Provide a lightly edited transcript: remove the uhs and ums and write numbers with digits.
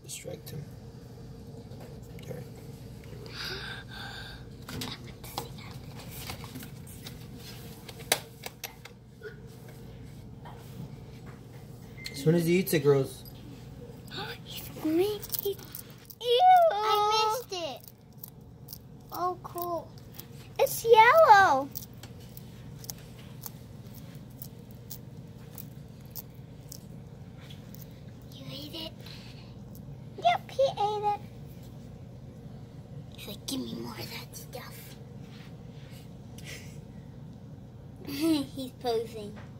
distract him. Alright. As soon as he eats it, grows. Ew! I missed it. Oh, cool. It's yellow. You ate it? Yep, he ate it. He's like, give me more of that stuff. He's posing.